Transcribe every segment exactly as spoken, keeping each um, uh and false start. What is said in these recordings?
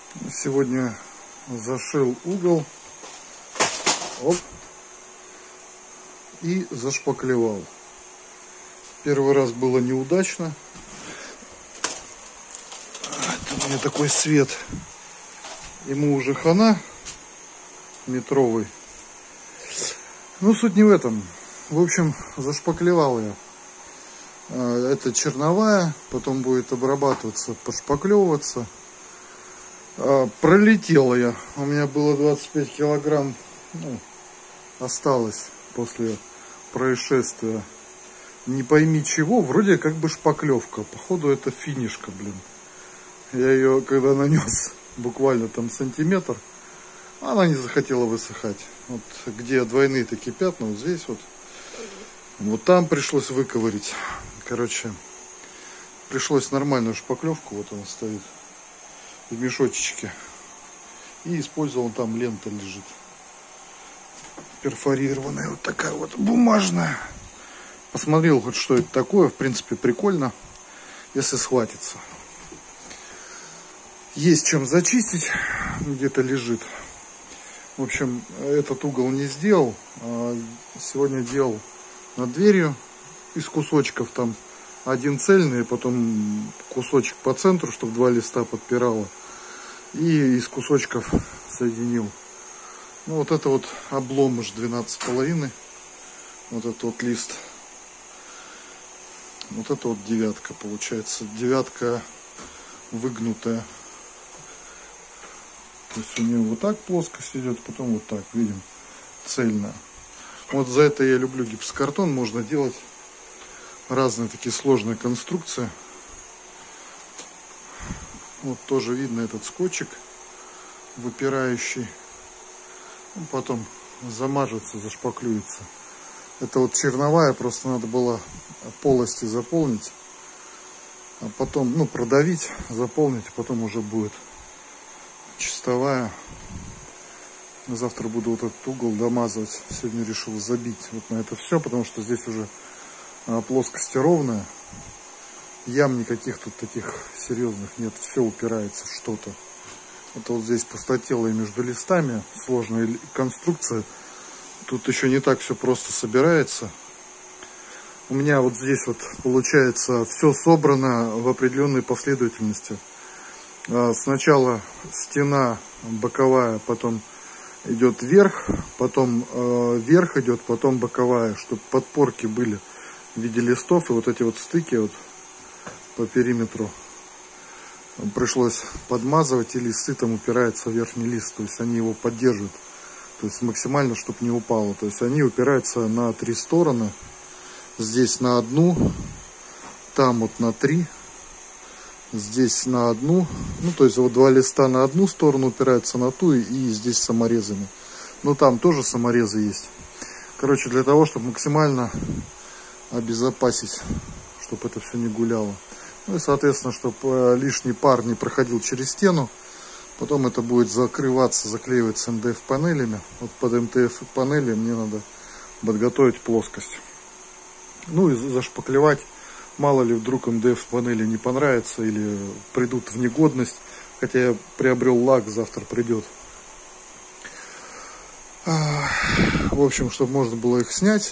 Сегодня зашил угол. Оп. И зашпаклевал. Первый раз было неудачно. Это у меня такой свет. Ему уже хана метровый. Ну, суть не в этом. В общем, зашпаклевал я. Это черновая, потом будет обрабатываться, пошпаклевываться. Пролетела я. У меня было двадцать пять килограмм, ну, осталось после происшествия. Не пойми чего, вроде как бы шпаклевка. Походу это финишка, блин. Я ее когда нанес буквально там сантиметр, она не захотела высыхать. Вот где двойные такие пятна, вот здесь вот. Вот там пришлось выковырить. Короче, пришлось нормальную шпаклевку, вот она стоит в мешочечке. И использовал, там лента лежит. Перфорированная, вот такая вот бумажная. Посмотрел хоть что это такое, в принципе прикольно, если схватится. Есть чем зачистить, где-то лежит. В общем, этот угол не сделал. Сегодня делал над дверью из кусочков, там один цельный, потом кусочек по центру, чтобы два листа подпирало, и из кусочков соединил. Ну вот это вот облом уж двенадцать с половиной, вот этот вот лист, вот это вот девятка получается, девятка выгнутая. То есть у нее вот так плоскость идет, потом вот так, видим, цельная. Вот за это я люблю гипсокартон, можно делать разные такие сложные конструкции. Вот тоже видно этот скотчик выпирающий. Он потом замажется, зашпаклюется. Это вот черновая, просто надо было полости заполнить, а потом, ну, продавить, заполнить, потом уже будет чистовая. Завтра буду вот этот угол домазывать. Сегодня решил забить вот на это все, потому что здесь уже плоскость ровная. Ям никаких тут таких серьезных нет. Все упирается в что-то. Это вот здесь пустотелые между листами. Сложная конструкция. Тут еще не так все просто собирается. У меня вот здесь вот получается все собрано в определенной последовательности. Сначала стена боковая, потом идет вверх, потом э, вверх идет, потом боковая, чтобы подпорки были в виде листов, и вот эти вот стыки вот по периметру пришлось подмазывать, и листы там упираются в верхний лист, то есть они его поддерживают, то есть максимально, чтобы не упало, то есть они упираются на три стороны, здесь на одну, там вот на три, здесь на одну, ну то есть вот два листа на одну сторону упираются на ту, и, и здесь саморезами. Ну там тоже саморезы есть. Короче, для того, чтобы максимально обезопасить, чтобы это все не гуляло. Ну и соответственно, чтобы лишний пар не проходил через стену. Потом это будет закрываться, заклеиваться эм дэ эф панелями. Вот под эм дэ эф панели мне надо подготовить плоскость. Ну и зашпаклевать. Мало ли вдруг эм дэ эф панели не понравится или придут в негодность. Хотя я приобрел лак, завтра придет. В общем, чтобы можно было их снять.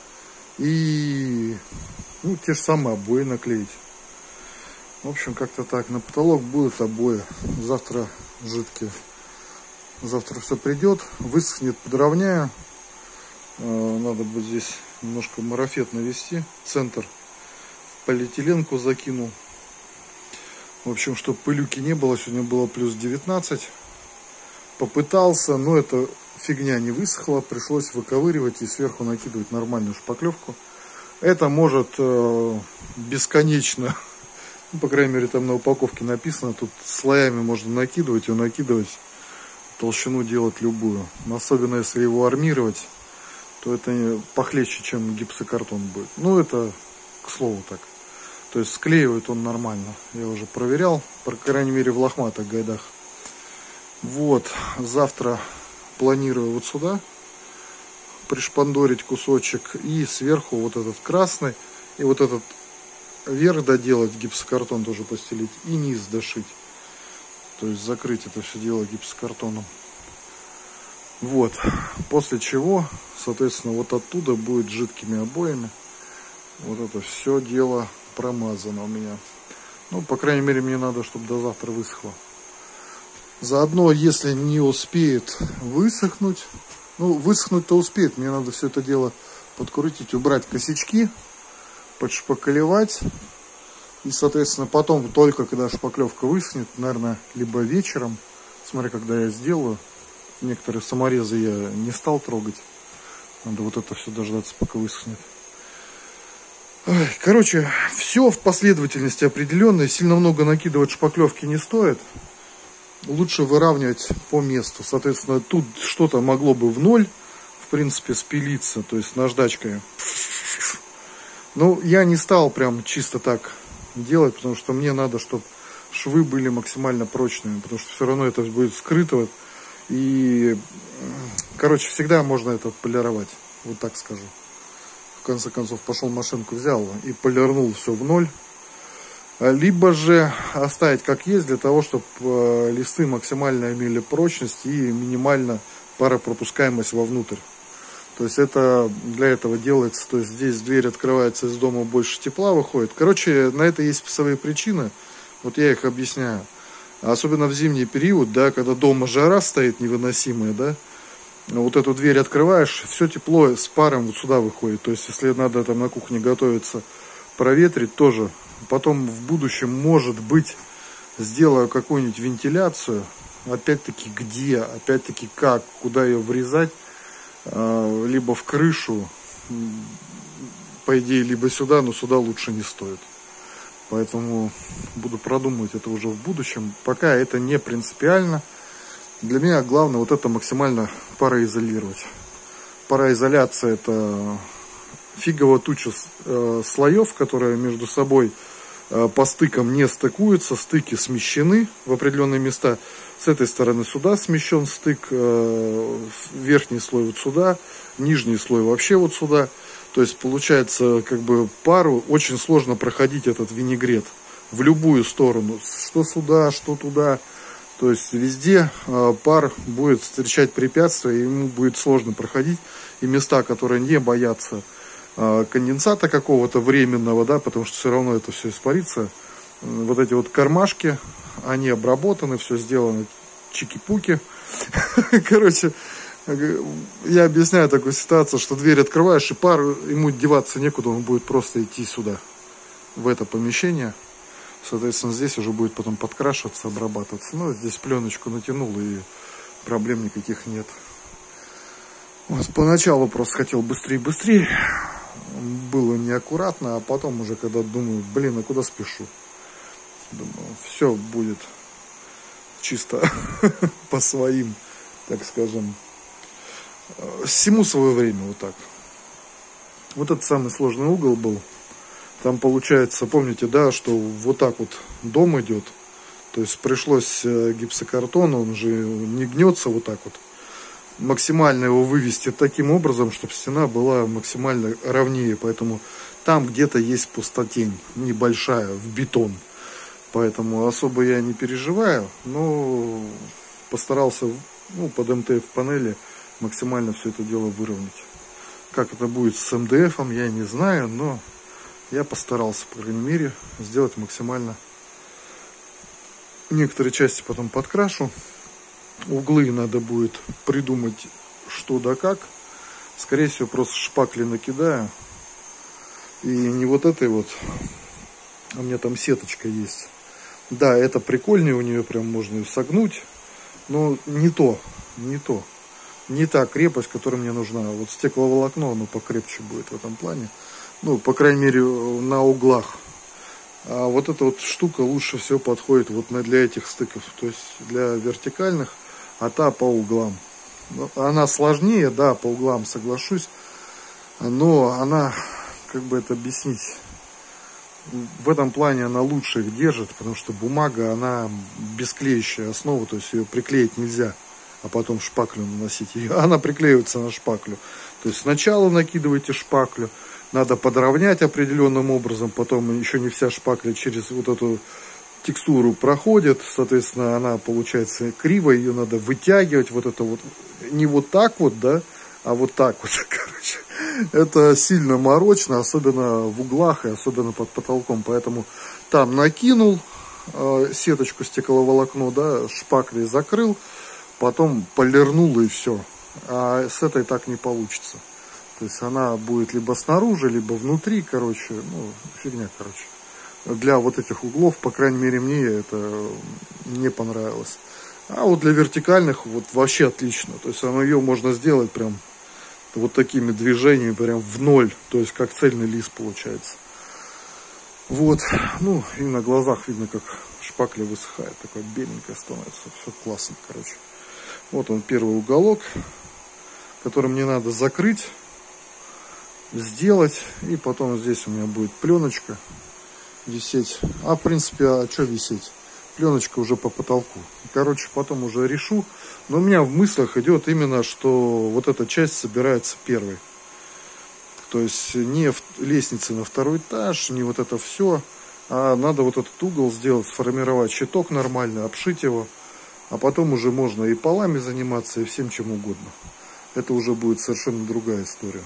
И ну, те же самые обои наклеить. В общем, как-то так. На потолок будут обои. Завтра жидкие. Завтра все придет. Высохнет, подровняю. Надо будет здесь немножко марафет навести. Центр. Полиэтиленку закинул. В общем, чтобы пылюки не было. Сегодня было плюс девятнадцать. Попытался, но это фигня не высохла. Пришлось выковыривать и сверху накидывать нормальную шпаклевку. Это может э, бесконечно, ну, по крайней мере там на упаковке написано, тут слоями можно накидывать и накидывать, толщину делать любую. Особенно если его армировать, то это похлеще, чем гипсокартон будет. Ну это к слову так. То есть склеивает он нормально. Я уже проверял, по крайней мере в лохматых гайдах. Вот, завтра планирую вот сюда пришпандорить кусочек. И сверху вот этот красный. И вот этот верх доделать, гипсокартон тоже постелить. И низ дошить. то есть закрыть это все дело гипсокартоном. Вот, после чего, соответственно, вот оттуда будет жидкими обоями вот это все дело промазано у меня. Ну, по крайней мере, мне надо, чтобы до завтра высохло. Заодно, если не успеет высохнуть, ну, высохнуть-то успеет, мне надо все это дело подкрутить, убрать косячки, подшпаклевать. И, соответственно, потом, только когда шпаклевка высохнет, наверное, либо вечером, смотря когда я сделаю, некоторые саморезы я не стал трогать. Надо вот это все дождаться, пока высохнет. Ой, короче, все в последовательности определенной. Сильно много накидывать шпаклевки не стоит. Лучше выравнивать по месту. Соответственно, тут что-то могло бы в ноль, в принципе, спилиться, то есть наждачкой. Но я не стал прям чисто так делать, потому что мне надо, чтобы швы были максимально прочными, потому что все равно это будет скрыто. И, короче, всегда можно это полировать, вот так скажу. В конце концов, пошел машинку взял и полирнул все в ноль. Либо же оставить как есть, для того, чтобы листы максимально имели прочность и минимально паропропускаемость вовнутрь. То есть это для этого делается, то есть здесь дверь открывается, из дома больше тепла выходит. Короче, на это есть свои причины, вот я их объясняю. Особенно в зимний период, да, когда дома жара стоит невыносимая, да, вот эту дверь открываешь, все тепло с паром вот сюда выходит. То есть если надо там на кухне готовиться, проветрить тоже. Потом в будущем, может быть, сделаю какую-нибудь вентиляцию. Опять-таки где, опять-таки как, куда ее врезать. Либо в крышу, по идее, либо сюда, но сюда лучше не стоит. Поэтому буду продумывать это уже в будущем. Пока это не принципиально. Для меня главное вот это максимально пароизолировать. Пароизоляция — это фигово туча слоев, которые между собой по стыкам не стыкуются. Стыки смещены в определенные места. С этой стороны сюда смещен стык, верхний слой вот сюда, нижний слой вообще вот сюда. То есть получается, как бы пару очень сложно проходить этот винегрет в любую сторону, что сюда, что туда. То есть везде пар будет встречать препятствия, и ему будет сложно проходить. И места, которые не боятся конденсата какого-то временного, да, потому что все равно это все испарится. Вот эти вот кармашки, они обработаны, все сделано чики-пуки. Короче, я объясняю такую ситуацию, что дверь открываешь, и пар, ему деваться некуда, он будет просто идти сюда, в это помещение. Соответственно, здесь уже будет потом подкрашиваться, обрабатываться. Ну, здесь пленочку натянул, и проблем никаких нет. Вот, поначалу просто хотел быстрее-быстрее. Было неаккуратно, а потом уже, когда думаю, блин, а куда спешу? Думаю, все будет чисто по своим, так скажем, всему свое время, вот так. Вот этот самый сложный угол был. Там получается, помните, да, что вот так вот дом идет. То есть пришлось гипсокартон, он же не гнется вот так вот. Максимально его вывести таким образом, чтобы стена была максимально ровнее. Поэтому там где-то есть пустотень небольшая в бетон. Поэтому особо я не переживаю. Но постарался, ну, под эм тэ эф панели максимально все это дело выровнять. Как это будет с эм дэ эфом, я не знаю. Но я постарался, по крайней мере, сделать максимально. Некоторые части потом подкрашу. Углы надо будет придумать, что да как. Скорее всего, просто шпакли накидаю. И не вот этой вот. У меня там сеточка есть. Да, это прикольнее, у нее прям можно ее согнуть. Но не то, не то. Не та крепость, которая мне нужна. Вот стекловолокно, оно покрепче будет в этом плане. Ну, по крайней мере, на углах. А вот эта вот штука лучше всего подходит вот для этих стыков. То есть для вертикальных, а та по углам. Она сложнее, да, по углам соглашусь. Но она, как бы это объяснить, в этом плане она лучше их держит, потому что бумага, она бесклеящая основа, то есть ее приклеить нельзя, а потом шпаклю наносить. Ее, она приклеивается на шпаклю. То есть сначала накидываете шпаклю, надо подровнять определенным образом, потом еще не вся шпакля через вот эту текстуру проходит, соответственно, она получается кривой, ее надо вытягивать, вот это вот, не вот так вот, да, а вот так вот, короче. Это сильно морочно, особенно в углах и особенно под потолком, поэтому там накинул э, сеточку стекловолокно, да, шпаклей закрыл, потом полирнул и все. А с этой так не получится. То есть она будет либо снаружи, либо внутри, короче, ну, фигня, короче. Для вот этих углов, по крайней мере, мне это не понравилось. А вот для вертикальных вот вообще отлично. То есть ее можно сделать прям вот такими движениями, прям в ноль. То есть как цельный лист получается. Вот, ну и на глазах видно, как шпакля высыхает. Такое беленькое становится. Все классно, короче. Вот он, первый уголок, который мне надо закрыть, сделать. И потом здесь у меня будет пленочка висеть. А в принципе, а что висеть? Пленочка уже по потолку. Короче, потом уже решу. Но у меня в мыслях идет именно, что вот эта часть собирается первой. То есть не в лестнице на второй этаж, не вот это все. А надо вот этот угол сделать, сформировать щиток нормально, обшить его. А потом уже можно и полами заниматься, и всем чем угодно. Это уже будет совершенно другая история.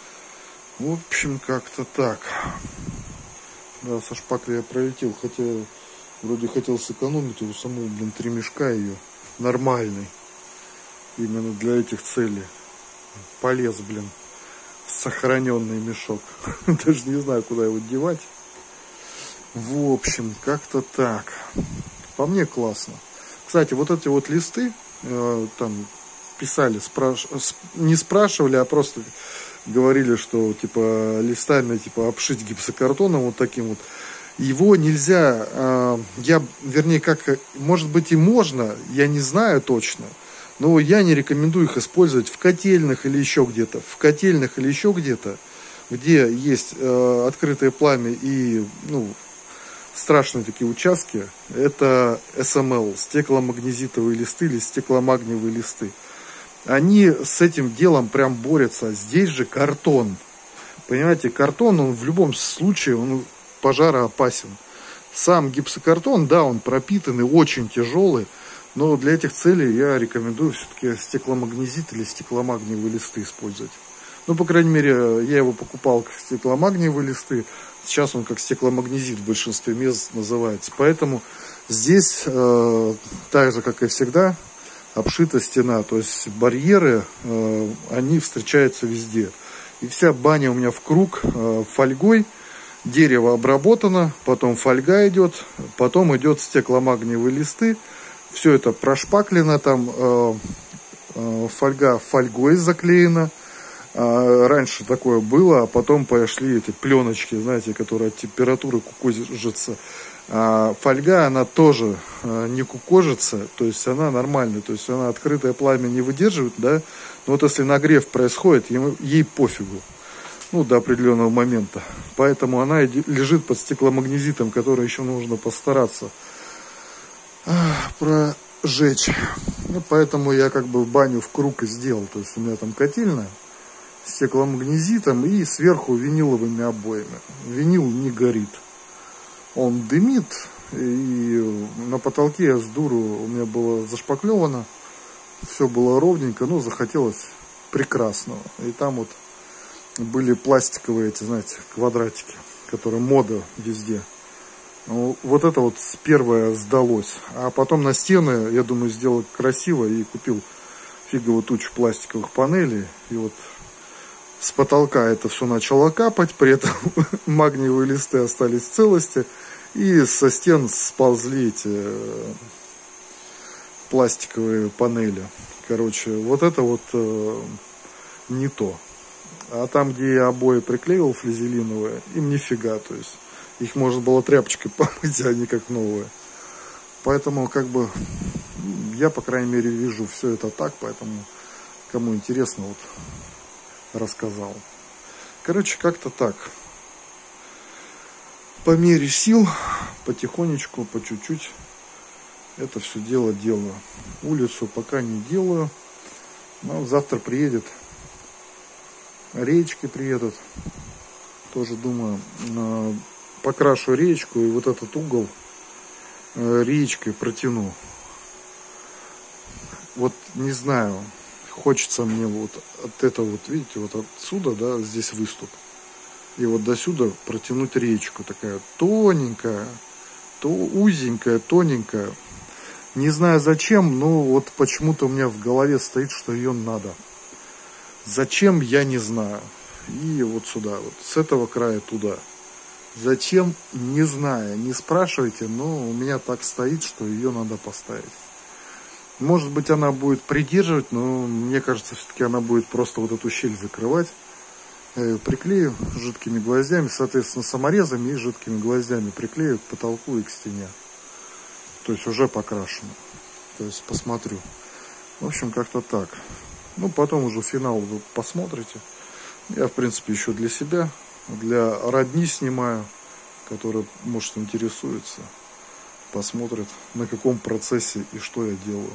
В общем, как-то так. Да, со шпаклей я пролетел, хотя вроде хотел сэкономить его саму, блин, три мешка ее. Нормальный. Именно для этих целей. Полез, блин, в сохраненный мешок. Даже не знаю, куда его девать. В общем, как-то так. По мне классно. Кстати, вот эти вот листы, э, там писали, спраш... не спрашивали, а просто говорили, что типа листами типа обшить гипсокартоном вот таким вот. Его нельзя, э, я, вернее, как, может быть и можно, я не знаю точно, но я не рекомендую их использовать в котельных или еще где-то. В котельных или еще где-то, где есть э, открытое пламя и, ну, страшные такие участки, это эс эм эл, стекломагнезитовые листы или стекломагниевые листы. Они с этим делом прям борются. Здесь же картон. Понимаете, картон, он в любом случае, он пожароопасен. Сам гипсокартон, да, он пропитанный, очень тяжелый, но для этих целей я рекомендую все-таки стекломагнезит или стекломагниевые листы использовать. Ну, по крайней мере, я его покупал как стекломагниевые листы. Сейчас он как стекломагнезит в большинстве мест называется. Поэтому здесь, э, так же, как и всегда, обшита стена. То есть барьеры, э, они встречаются везде. И вся баня у меня в круг э, фольгой. Дерево обработано, потом фольга идет, потом идет стекломагниевые листы. Все это прошпаклено, там э, э, фольга фольгой заклеена. А раньше такое было, а потом пошли эти пленочки, знаете, которые от температуры кукожатся. А фольга, она тоже э, не кукожится, то есть она нормальная, то есть она открытое пламя не выдерживает, да. Но вот если нагрев происходит, ему, ей пофигу. Ну, до определенного момента. Поэтому она лежит под стекломагнезитом, который еще нужно постараться прожечь. Ну, поэтому я как бы в баню в круг и сделал. То есть у меня там котельная с стекломагнезитом и сверху виниловыми обоями. Винил не горит. Он дымит. И на потолке я с дуру, у меня было зашпаклевано. Все было ровненько, но захотелось прекрасного. И там вот были пластиковые эти, знаете, квадратики, которые мода везде. Вот это вот первое сдалось. А потом на стены, я думаю, сделал красиво и купил фиговую тучу пластиковых панелей. И вот с потолка это все начало капать, при этом магниевые листы остались в целости. И со стен сползли эти пластиковые панели. Короче, вот это вот э, не то. А там, где я обои приклеил флизелиновые, им нифига, то есть их можно было тряпочкой помыть, а не как новые. Поэтому, как бы, я, по крайней мере, вижу все это так, поэтому, кому интересно, вот, рассказал. Короче, как-то так. По мере сил, потихонечку, по чуть-чуть, это все дело делаю. Улицу пока не делаю, но завтра приедет. Речки приедут. Тоже думаю, покрашу речку и вот этот угол речкой протяну. Вот не знаю, хочется мне вот от этого, вот видите, вот отсюда, да, здесь выступ. И вот до сюда протянуть речку, такая тоненькая, то узенькая, тоненькая. Не знаю зачем, но вот почему-то у меня в голове стоит, что ее надо. Зачем, я не знаю. И вот сюда, вот с этого края туда. Зачем, не знаю, не спрашивайте, но у меня так стоит, что ее надо поставить. Может быть, она будет придерживать, но мне кажется, все-таки она будет просто вот эту щель закрывать. Я ее приклею жидкими гвоздями, соответственно, саморезами и жидкими гвоздями приклею к потолку и к стене. То есть уже покрашено. То есть посмотрю. В общем, как-то так. Ну, потом уже финал вы посмотрите. Я, в принципе, еще для себя, для родни снимаю, который, может, интересуется, посмотрит, на каком процессе и что я делаю.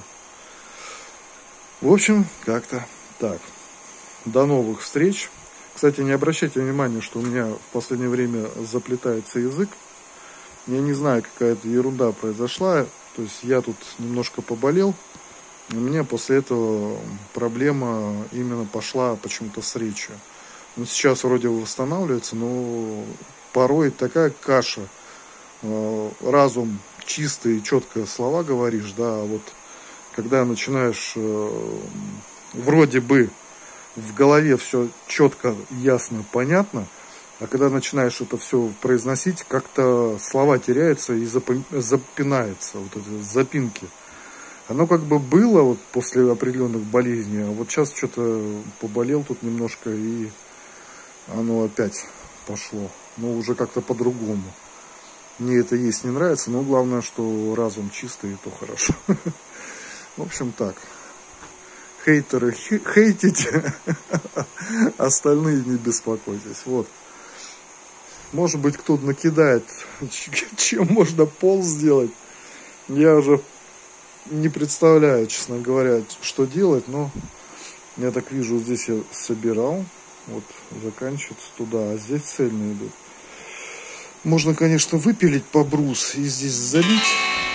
В общем, как-то так. До новых встреч. Кстати, не обращайте внимания, что у меня в последнее время заплетается язык. Я не знаю, какая-то ерунда произошла. То есть я тут немножко поболел. У меня после этого проблема именно пошла почему-то с речью. Ну, сейчас вроде восстанавливается, но порой такая каша. Разум чистый, четко слова говоришь, да, а вот когда начинаешь вроде бы в голове все четко, ясно, понятно, а когда начинаешь это все произносить, как-то слова теряются и запинаются, вот эти запинки. Оно как бы было вот после определенных болезней, а вот сейчас что-то поболел тут немножко, и оно опять пошло, но уже как-то по-другому. Мне это есть не нравится, но главное, что разум чистый, и то хорошо. В общем, так. Хейтеры хейтите, остальные не беспокойтесь. Вот. Может быть, кто-то накидает, чем можно пол сделать. Я уже не представляю, честно говоря, что делать, но я так вижу, здесь я собирал. Вот, заканчивается туда, а здесь цельные идут. Можно, конечно, выпилить по брус и здесь залить.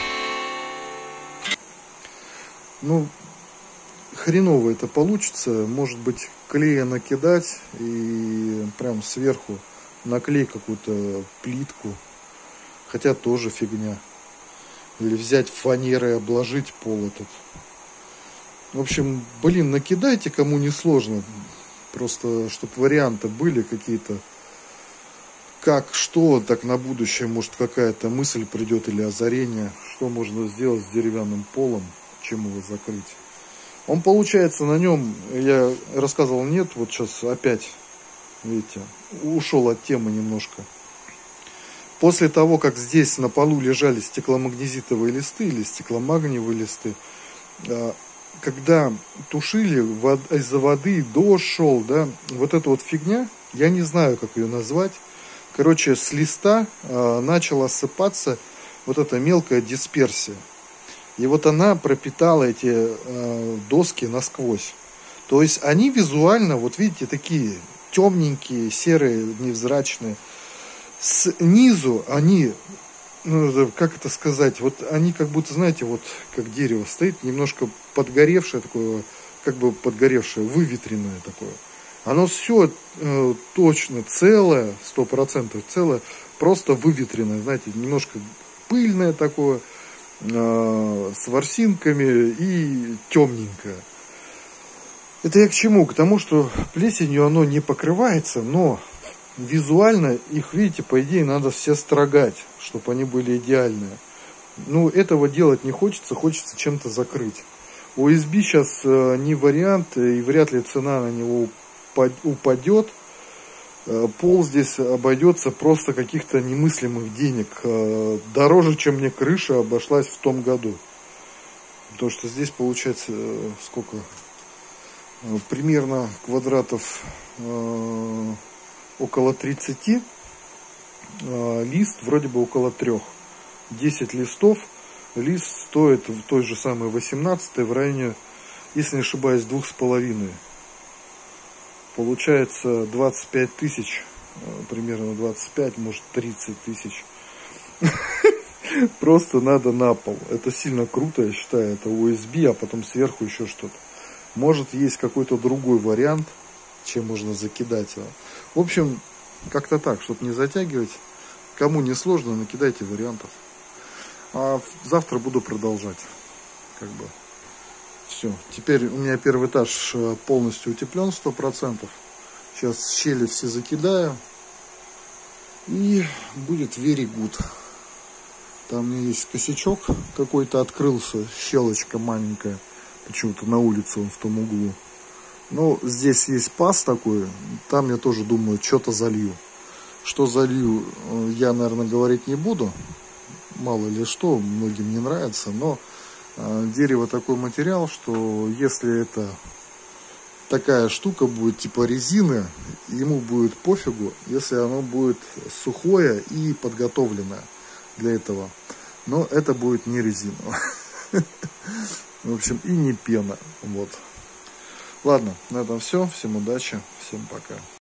Ну, хреново это получится. Может быть, клея накидать и прям сверху наклеить какую-то плитку. Хотя тоже фигня. Или взять фанерой и обложить пол этот. В общем, блин, накидайте, кому не сложно. Просто, чтобы варианты были какие-то. Как, что, так на будущее, может, какая-то мысль придет или озарение. Что можно сделать с деревянным полом, чем его закрыть. Он, получается, на нем, я рассказывал, нет, вот сейчас опять, видите, ушел от темы немножко. После того, как здесь на полу лежали стекломагнезитовые листы или стекломагниевые листы, когда тушили, из-за воды дождь шел, да, вот эта вот фигня, я не знаю, как ее назвать. Короче, с листа э, начала осыпаться вот эта мелкая дисперсия. И вот она пропитала эти э, доски насквозь. То есть они визуально, вот видите, такие темненькие, серые, невзрачные. Снизу они, ну, как это сказать, вот они как будто, знаете, вот как дерево стоит, немножко подгоревшее такое, как бы подгоревшее, выветренное такое. Оно все э, точно целое, сто процентов целое, просто выветренное, знаете, немножко пыльное такое, э, с ворсинками и темненькое. Это я к чему? К тому, что плесенью оно не покрывается, но визуально их, видите, по идее надо все строгать, чтобы они были идеальные. Ну, этого делать не хочется, хочется чем-то закрыть. о эс би сейчас э, не вариант, и вряд ли цена на него упадет. Пол здесь обойдется просто каких-то немыслимых денег. Дороже, чем мне крыша обошлась в том году. Потому что здесь получается сколько? Примерно квадратов около тридцати. Лист вроде бы около трех. десять листов. Лист стоит в той же самой восемнадцатой в районе, если не ошибаюсь, двух с половиной. Получается двадцать пять тысяч, примерно двадцать пять, может тридцать тысяч. Просто надо на пол. Это сильно круто, я считаю. Это ю эс би, а потом сверху еще что-то. Может, есть какой-то другой вариант, чем можно закидать его. В общем, как-то так, чтобы не затягивать. Кому не сложно, накидайте вариантов. А завтра буду продолжать. Как бы. Все. Теперь у меня первый этаж полностью утеплен сто процентов. Сейчас щели все закидаю. И будет very good. Там у меня есть косячок какой-то открылся, щелочка маленькая. Почему-то на улице он в том углу. Ну, здесь есть паз такой. Там я тоже думаю, что-то залью. Что залью, я, наверное, говорить не буду. Мало ли что, многим не нравится. Но э, дерево такой материал, что если это такая штука будет типа резины, ему будет пофигу, если оно будет сухое и подготовленное для этого. Но это будет не резиновое. В общем, и не пена. Вот. Ладно, на этом все. Всем удачи. Всем пока.